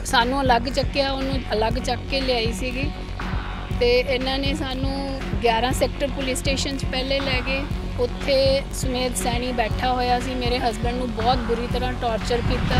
सानू अलग चक्या, उन्होंने अलग चक के लियाई सीगी ते इन्हां ने सानू 11 सैक्टर पुलिस स्टेशन पहले लै गए। उत्थे सुमेध सैनी बैठा होया सी, मेरे हसबैंड नू बहुत बुरी तरह टॉर्चर किया,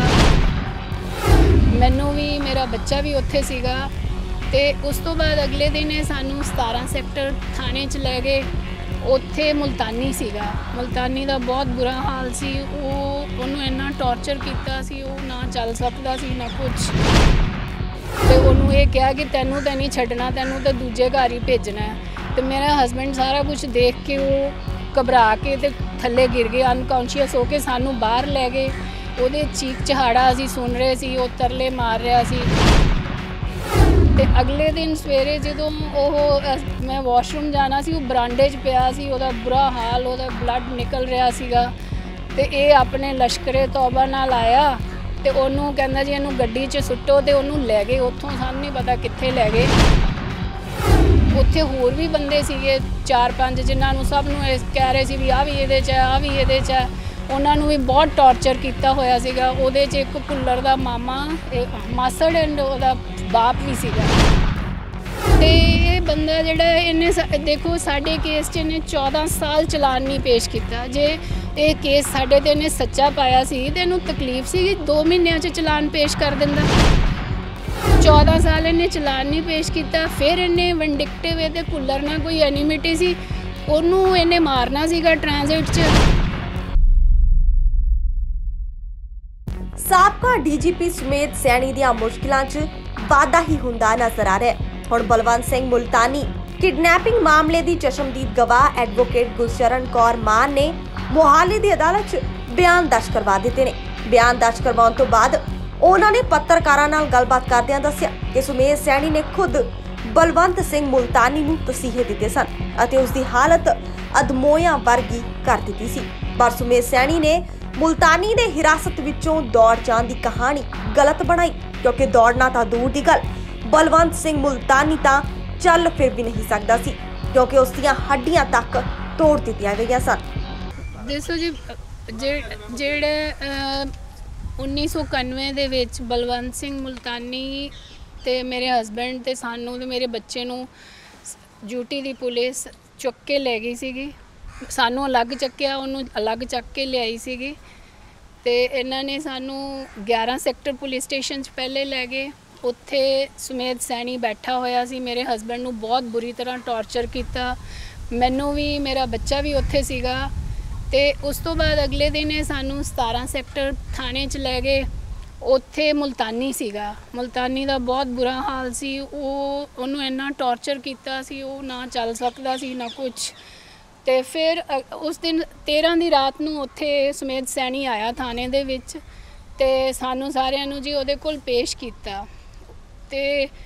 मैनू भी मेरा बच्चा भी उत्थे सीगा। ते उस तो बाद अगले दिन सानू 17 सैक्टर थाने च लै गए। उत्थे मुल्तानी सीगा, मुल्तानी का बहुत बुरा हाल सी, उन्होंने इन्ना टॉर्चर किया सी, ना चल सकता सी ना कुछ। तो उन्होंने ये कहा कि तेनू तो नहीं छड्डना, तेनू तो दूजे घर ही भेजना है। तो मेरा हसबैंड सारा कुछ देख के वो घबरा के ते थल्ले गिर गए, अनकॉन्शियस होके सानू बाहर लै गए। उहदे चीख चहाड़ा असीं सुन रहे सी, वो तरले मार रहा सी। ते अगले दिन सवेरे जो मैं वॉशरूम जाना सी, वो बरांडे च पिया सी, उहदा बुरा हाल, उहदा ब्लड निकल रहा सीगा। ते ये अपने लश्करे तौबा नाल आया ते ओनू कहंदा जी इहनू गड्डी च सुट्टो, ते ओनू लै गए उत्थों, सानू नहीं पता कित्थे लै गए। उत्थे होर भी बंदे सीगे 4-5 जिन्होंने सब नू कह रहे सी भी आ भी इहदे च है, आ भी इहदे च है। उन्होंने भी बहुत टॉर्चर किया होया सीगा। उहदे च एक भुल्लर दा मामा, मासड़ एंड उहदा बाप भी सीगा। ते ये बंदा जिहड़ा इन्हें देखो साडे केस च इन्हें 14 साल चलान नहीं पेश किया। जे ये केस साडे ते इन्हें सच्चा पाया सी ते इहनूं तकलीफ सी कि 2 महीनों च चलान पेश कर दिंदा। 14 साल इन्हें चलान नहीं पेश किया। फिर इन्हें विंडिक्टिव इहदे भुल्लर नाल कोई एनिमिटी सी, उहनूं इन्हें मारना सीगा ट्रांजिट च। साबका डीजीपी सुमेध सैनी दी मुश्किलां च वाधा ही हुंदा नजर आ रहा है। हुण बलवंत सिंह मुल्तानी किडनैपिंग मामले दी चशमदीद गवाह एडवोकेट गुरशरण कौर मान ने मोहाली दी अदालत च बयान दर्ज करवा दिते ने। बयान दर्ज करवाउण तो बाद उन्होंने पत्रकारां नाल गलबात करदिआं दस्सिआ कि सुमेध सैनी ने खुद बलवंत सिंह मुल्तानी नूं तसीहे दिते सन अते उसकी हालत अधमोया वर्गी कर दिती सी। पर सुमेध सैनी ने मुल्तानी दे हिरासत विचों दौड़ जाण दी कहानी गलत बनाई, क्योंकि दौड़ना तां दूर दी गल, बलवंत सिंह मुल्तानी तां चल फिर भी नहीं सकता सी, क्योंकि उसदियां हड्डियां तक तोड़ दित्तियां गईयां सन। दसो जी, जेड़े 1991 दे विच बलवंत सिंह मुल्तानी ते मेरे हसबैंड ते सानू ते मेरे बच्चे नूं ड्यूटी दी पुलिस चुक के लै गई सीगी। सानू अलग चक्या, उन्होंने अलग चक के लियाई सीगी। ते इन्हां ने सानू 11 सैक्टर पुलिस स्टेशन पहले लै गए। उत्थे सुमेध सैनी बैठा होया सी, मेरे हसबैंड नूं बहुत बुरी तरह टॉर्चर किया, मैनू भी मेरा बच्चा भी उत्थे सीगा। ते उस तो बाद अगले दिन सानू 17 सैक्टर थाने च लै गए। उत्थे मुल्तानी सीगा, मुल्तानी का बहुत बुरा हाल सी, उन्होंने इन्ना टॉर्चर किया सी, ना चल सकता सी ना कुछ। तो फिर उस दिन 13 की रात नूं उत्थे सुमेध सैनी आया थाने दे विच, ते सानू सारिਆਂ नूं जी उहदे कोल पेश किया। ते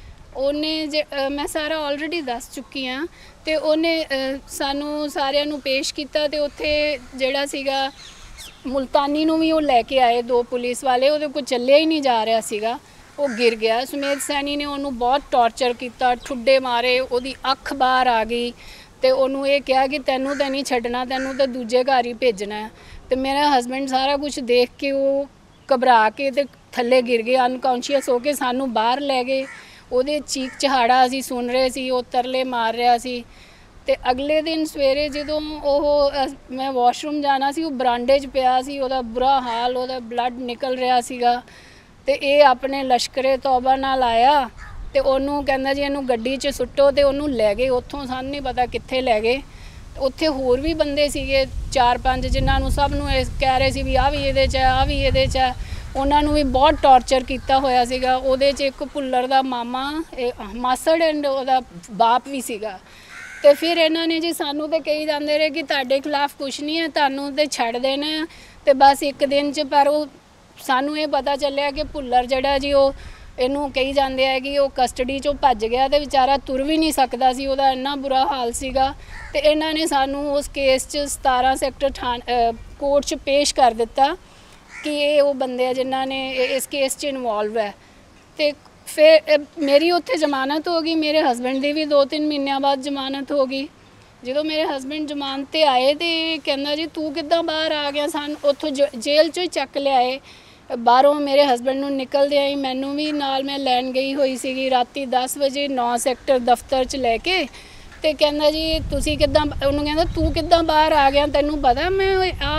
उन्हें मैं सारा ऑलरेडी दस चुकी हाँ। तो उन्हें सानू सारिਆਂ नूं पेश किया, तो उत्थे जिहड़ा सीगा मुल्तानी नूं भी वो लैके आए 2 पुलिस वाले, उहदे कोल चलिया ही नहीं जा रहा सीगा, वो गिर गया। सुमेध सैनी ने उन्होंने बहुत टॉर्चर किया, ठुड्डे मारे, उहदी अख बाहर आ गई। तो उन्होंने ये कहा कि तेनू तो नहीं छड्डना, तेनू तो दूजे घर ही भेजना है। तो मेरा हसबैंड सारा कुछ देख के वो घबरा के ते थल्ले गिर गए, अनकॉन्शियस होके सानू बाहर लै गए। उहदे चीख चहाड़ा असीं सुन रहे सी, वो तरले मार रहा सी। ते अगले दिन सवेरे जो मैं वॉशरूम जाना सी, वो बरांडे च पिया सी, उहदा बुरा हाल, उहदा ब्लड निकल रहा सीगा। ते ये अपने लश्करे तौबा नाल आया ते ओनू कहंदा जी इहनू गड्डी च सुट्टो, ते ओनू लै गए उत्थों, सानू नहीं पता कित्थे लै गए। उत्थे होर भी बंदे सीगे 4-5 जिन्होंने सब नू कह रहे सी भी आ भी इहदे च है, आ भी इहदे च है। उन्होंने भी बहुत टॉर्चर किया होया सीगा। उहदे च एक भुल्लर दा मामा, मासड़ एंड उहदा बाप भी सीगा। तो फिर इन्होंने जी सानू तो कही जाते रहे कि तुहाडे खिलाफ कुछ नहीं है, तुहानू तो छड्ड देना तो बस एक दिन च। पर वो सानू ये पता चलिया कि भुल्लर जिहड़ा जी वो इनू कही जाते हैं कि वो कस्टडी चों भज गया, तो बेचारा तुर भी नहीं सकता सी, उहदा इन्ना बुरा हाल सीगा। तो इन्हां ने सानू उस केस च 17 सैक्टर कोर्ट च पेश कर दिता कि ये वो बंदे हैं जिन्हां ने इस केस च इनवॉल्व है। तो फिर मेरी उत्थे जमानत हो गई, मेरे हसबैंड की भी 2-3 महीनों बाद जमानत हो गई। जो मेरे हसबैंड जमानत ते आए तो कहना जी तू किद्दां बाहर आ गया, सान उत्थों जेल चो ही चक लियाए ਬਾਹਰੋਂ ਮੇਰੇ ਹਸਬੰਡ ਨੂੰ ਨਿਕਲਦੇ ਆਈ ਮੈਨੂੰ ਵੀ ਨਾਲ ਮੈਂ ਲੈਣ ਗਈ ਹੋਈ ਸੀਗੀ ਰਾਤੀ 10 ਵਜੇ 9 ਸੈਕਟਰ ਦਫ਼ਤਰ 'ਚ ਲੈ ਕੇ ਤੇ ਕਹਿੰਦਾ ਜੀ ਤੁਸੀਂ ਕਿੱਦਾਂ, ਉਹਨੂੰ ਕਹਿੰਦਾ ਤੂੰ ਕਿੱਦਾਂ ਬਾਹਰ ਆ ਗਿਆ, ਤੈਨੂੰ ਪਤਾ ਮੈਂ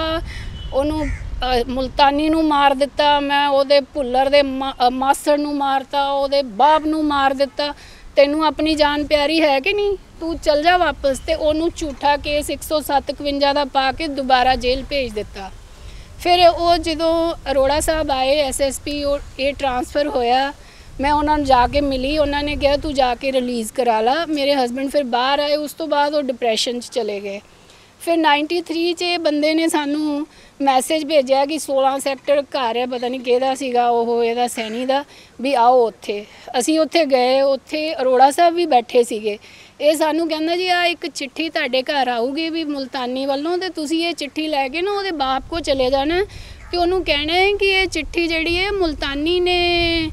ਉਹਨੂੰ ਮੁਲਤਾਨੀ ਨੂੰ ਮਾਰ ਦਿੱਤਾ, ਮੈਂ ਉਹਦੇ ਭੁੱਲਰ ਦੇ ਮਾਸੜ ਨੂੰ ਮਾਰਤਾ, ਉਹਦੇ ਬਾਪ ਨੂੰ ਮਾਰ ਦਿੱਤਾ, ਤੈਨੂੰ ਆਪਣੀ ਜਾਨ ਪਿਆਰੀ ਹੈ ਕਿ ਨਹੀਂ, ਤੂੰ ਚੱਲ ਜਾ ਵਾਪਸ। ਤੇ ਉਹਨੂੰ ਝੂਠਾ ਕੇਸ 107-51 ਦਾ ਪਾ ਕੇ ਦੁਬਾਰਾ ਜੇਲ੍ਹ ਭੇਜ ਦਿੱਤਾ। ਫਿਰ ਉਹ ਜਦੋਂ ਅਰੋੜਾ ਸਾਹਿਬ ਆਏ SSP, ਇਹ ਟਰਾਂਸਫਰ ਹੋਇਆ, ਮੈਂ ਉਹਨਾਂ ਨੂੰ ਜਾ ਕੇ ਮਿਲੀ, ਉਹਨਾਂ ਨੇ ਕਿਹਾ ਤੂੰ ਜਾ ਕੇ ਰਿਲੀਜ਼ ਕਰਾ ਲਾ। ਮੇਰੇ ਹਸਬੈਂਡ ਫਿਰ ਬਾਹਰ ਆਏ, ਉਸ ਤੋਂ ਬਾਅਦ ਉਹ ਡਿਪਰੈਸ਼ਨ 'ਚ ਚਲੇ ਗਏ। ਫਿਰ 93 'ਚ ਇਹ ਬੰਦੇ ਨੇ ਸਾਨੂੰ ਮੈਸੇਜ ਭੇਜਿਆ ਕਿ 16 ਸੈਕਟਰ ਘਰ ਹੈ, ਪਤਾ ਨਹੀਂ ਕਿਹਦਾ ਸੀਗਾ ਉਹ, ਇਹਦਾ ਸੈਣੀ ਦਾ, ਵੀ ਆਓ ਉੱਥੇ। ਅਸੀਂ ਉੱਥੇ ਗਏ, ਉੱਥੇ ਅਰੋੜਾ ਸਾਹਿਬ ਵੀ ਬੈਠੇ ਸੀਗੇ। ਇਹ ਸਾਨੂੰ ਕਹਿੰਦਾ ਜੀ ਆ ਇੱਕ ਚਿੱਠੀ ਤੁਹਾਡੇ ਘਰ ਆਊਗੀ ਵੀ ਮੁਲਤਾਨੀ ਵੱਲੋਂ, ਤੇ ਤੁਸੀਂ ਇਹ ਚਿੱਠੀ ਲੈ ਕੇ ਨਾ ਉਹਦੇ ਬਾਪ ਕੋ ਚਲੇ ਜਾਣਾ ਤੇ ਉਹਨੂੰ ਕਹਿਣਾ ਹੈ ਕਿ ਇਹ ਚਿੱਠੀ ਜਿਹੜੀ ਹੈ ਮੁਲਤਾਨੀ ਨੇ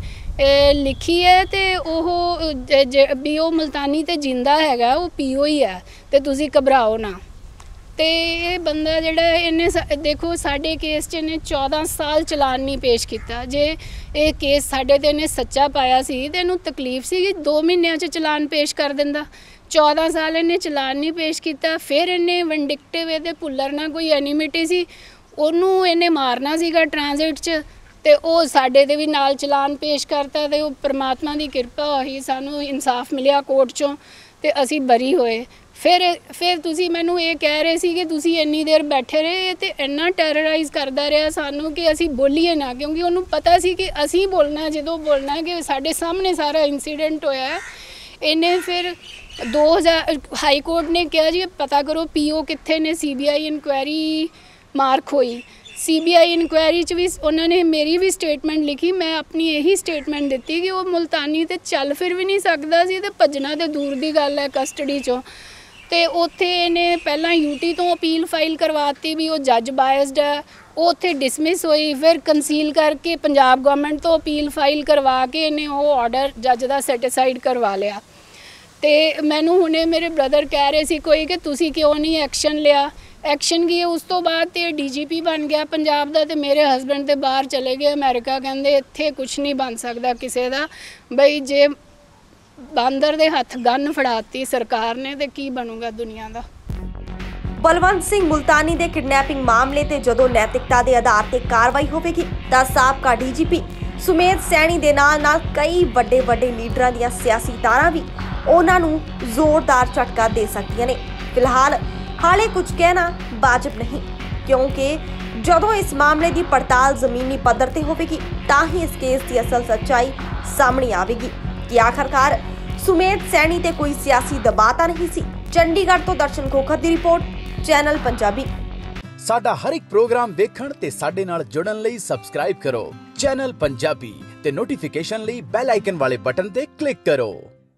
ਲਿਖੀ ਹੈ ਤੇ ਉਹ ਵੀ ਉਹ ਮੁਲਤਾਨੀ ਤੇ ਜਿੰਦਾ ਹੈਗਾ, ਉਹ PO ਹੀ ਹੈ ਤੇ ਤੁਸੀਂ ਘਬਰਾਓ ਨਾ। ਤੇ ਇਹ ਬੰਦਾ ਜਿਹੜਾ ਇਹਨੇ ਦੇਖੋ ਸਾਡੇ ਕੇਸ 'ਚ ਇਹਨੇ 14 ਸਾਲ ਚਲਾਨ ਨਹੀਂ ਪੇਸ਼ ਕੀਤਾ। ਜੇ ਇਹ ਕੇਸ ਸਾਡੇ ਤੇ ਇਹਨੇ ਸੱਚਾ ਪਾਇਆ ਸੀ ਤੇ ਇਹਨੂੰ ਤਕਲੀਫ ਸੀ ਕਿ 2 ਮਹੀਨਿਆਂ 'ਚ ਚਲਾਨ ਪੇਸ਼ ਕਰ ਦਿੰਦਾ। 14 ਸਾਲ ਇਹਨੇ ਚਲਾਨ ਨਹੀਂ ਪੇਸ਼ ਕੀਤਾ। ਫਿਰ ਇਹਨੇ ਵਿੰਡਿਕਟਿਵ ਇਹਦੇ ਭੁੱਲਰ ਨਾਲ ਕੋਈ ਐਨੀਮਿਟੀ ਸੀ, ਉਹਨੂੰ ਇਹਨੇ ਮਾਰਨਾ ਸੀਗਾ ਟ੍ਰਾਂਜ਼ਿਟ 'ਚ, ਤੇ ਉਹ ਸਾਡੇ ਦੇ ਵੀ ਨਾਲ ਚਲਾਨ ਪੇਸ਼ ਕਰਤਾ। ਤੇ ਉਹ ਪਰਮਾਤਮਾ ਦੀ ਕਿਰਪਾ ਹੋਈ, ਸਾਨੂੰ ਇਨਸਾਫ ਮਿਲਿਆ ਕੋਰਟ 'ਚੋਂ ਤੇ ਅਸੀਂ ਬਰੀ ਹੋਏ। ਫਿਰ ਤੁਸੀਂ ਮੈਨੂੰ ਇਹ ਕਹਿ ਰਹੇ ਸੀ ਕਿ ਤੁਸੀਂ ਇੰਨੀ ਦੇਰ ਬੈਠੇ ਰਹੇ, ਤੇ ਇੰਨਾ ਟੈਰਰਾਈਜ਼ ਕਰਦਾ ਰਿਹਾ ਸਾਨੂੰ ਕਿ ਅਸੀਂ ਬੋਲੀਏ ਨਾ, ਕਿਉਂਕਿ ਉਹਨੂੰ ਪਤਾ ਸੀ ਕਿ ਅਸੀਂ ਬੋਲਣਾ ਜਦੋਂ ਬੋਲਣਾ ਕਿ ਸਾਡੇ ਸਾਹਮਣੇ ਸਾਰਾ ਇੰਸੀਡੈਂਟ ਹੋਇਆ। ਇਹਨੇ ਫਿਰ 2000 ਹਾਈ ਕੋਰਟ ਨੇ ਕਿਹਾ ਜੀ ਪਤਾ ਕਰੋ PO ਕਿੱਥੇ ਨੇ, CBI ਇਨਕੁਆਇਰੀ ਮਾਰਕ ਹੋਈ। CBI ਇਨਕੁਆਇਰੀ 'ਚ ਵੀ ਉਹਨਾਂ ਨੇ ਮੇਰੀ ਵੀ ਸਟੇਟਮੈਂਟ ਲਿਖੀ, ਮੈਂ ਆਪਣੀ ਇਹੀ ਸਟੇਟਮੈਂਟ ਦਿੱਤੀ ਕਿ ਉਹ ਮੁਲਤਾਨੀ ਤੇ ਚੱਲ ਫਿਰ ਵੀ ਨਹੀਂ ਸਕਦਾ ਸੀ ਤੇ ਭੱਜਣਾ ਤੇ ਦੂਰ ਦੀ ਗੱਲ ਹੈ ਕਸਟਡੀ 'ਚੋਂ। ਤੇ ਉੱਥੇ ਇਹਨੇ ਪਹਿਲਾਂ UT ਤੋਂ ਅਪੀਲ ਫਾਈਲ ਕਰਵਾਤੀ ਵੀ ਉਹ ਜੱਜ ਬਾਇਸਡ ਹੈ, ਉਹ ਉੱਥੇ ਡਿਸਮਿਸ ਹੋਈ। ਫਿਰ ਕੰਸੀਲ ਕਰਕੇ ਪੰਜਾਬ ਗਵਰਨਮੈਂਟ ਤੋਂ ਅਪੀਲ ਫਾਈਲ ਕਰਵਾ ਕੇ ਇਹਨੇ ਉਹ ਆਰਡਰ ਜੱਜ ਦਾ ਸੈਟੀਸਫਾਈਡ ਕਰਵਾ ਲਿਆ। ਤੇ ਮੈਨੂੰ ਹੁਣੇ ਮੇਰੇ ਬ੍ਰਦਰ ਕਹਿ ਰਹੇ ਸੀ ਕੋਈ ਕਿ ਤੁਸੀਂ ਕਿਉਂ ਨਹੀਂ ਐਕਸ਼ਨ ਲਿਆ। ਐਕਸ਼ਨ ਕੀ ਹੈ, ਉਸ ਤੋਂ ਬਾਅਦ ਤੇ DGP ਬਣ ਗਿਆ ਪੰਜਾਬ ਦਾ, ਤੇ ਮੇਰੇ ਹਸਬੈਂਡ ਤੇ ਬਾਹਰ ਚਲੇ ਗਏ ਅਮਰੀਕਾ। ਕਹਿੰਦੇ ਇੱਥੇ ਕੁਝ ਨਹੀਂ ਬਣ ਸਕਦਾ ਕਿਸੇ ਦਾ, ਬਈ ਜੇ ਬਾਂਦਰ ਦੇ ਹੱਥ ਗਨ ਫੜਾਤੀ ਸਰਕਾਰ ਨੇ ਤੇ ਕੀ ਬਣੂਗਾ ਦੁਨੀਆ ਦਾ। ਬਲਵੰਤ ਸਿੰਘ ਮੁਲਤਾਨੀ ਦੇ ਕਿਡਨੈਪਿੰਗ ਮਾਮਲੇ ਤੇ ਜਦੋਂ ਨੈਤਿਕਤਾ ਦੇ ਆਧਾਰ ਤੇ ਕਾਰਵਾਈ ਹੋਵੇਗੀ ਤਾਂ ਸਾਬਕਾ DGP ਸੁਮੇਧ ਸੈਣੀ ਦੇ ਨਾਲ ਕਈ ਵੱਡੇ ਲੀਡਰਾਂ ਦੀਆਂ ਸਿਆਸੀ ਤਾਰਾਂ ਵੀ ਉਹਨਾਂ ਨੂੰ ਜ਼ੋਰਦਾਰ ਝਟਕਾ ਦੇ ਸਕਦੀਆਂ ਨੇ। ਫਿਲਹਾਲ ਹਾਲੇ ਕੁਝ ਕਹਿਣਾ ਵਾਜਬ ਨਹੀਂ, ਕਿਉਂਕਿ ਜਦੋਂ ਇਸ ਮਾਮਲੇ ਦੀ ਪੜਤਾਲ ਜ਼ਮੀਨੀ ਪੱਧਰ ਤੇ ਹੋਵੇਗੀ ਤਾਂ ਹੀ ਇਸ ਕੇਸ ਦੀ ਅਸਲ ਸੱਚਾਈ ਸਾਹਮਣੇ ਆਵੇਗੀ ਕਿ ਆਖਰਕਾਰ ਸੁਮੇਧ ਸੈਣੀ ਤੇ ਕੋਈ ਸਿਆਸੀ ਦਬਾਅ ਤਾਂ ਨਹੀਂ ਸੀ। ਚੰਡੀਗੜ੍ਹ ਤੋਂ ਦਰਸ਼ਨ ਖੋਖਰ ਦੀ ਰਿਪੋਰਟ, ਚੈਨਲ ਪੰਜਾਬੀ। ਸਾਡਾ ਹਰ ਇੱਕ ਪ੍ਰੋਗਰਾਮ ਵੇਖਣ ਤੇ ਸਾਡੇ ਨਾਲ ਜੁੜਨ ਲਈ ਸਬਸਕ੍ਰਾਈਬ ਕਰੋ ਚੈਨਲ ਪੰਜਾਬੀ ਤੇ ਨੋਟੀਫਿਕੇਸ਼ਨ ਲਈ ਬੈਲ ਆਈਕਨ ਵਾਲੇ ਬਟਨ ਤੇ ਕਲਿੱਕ ਕਰੋ।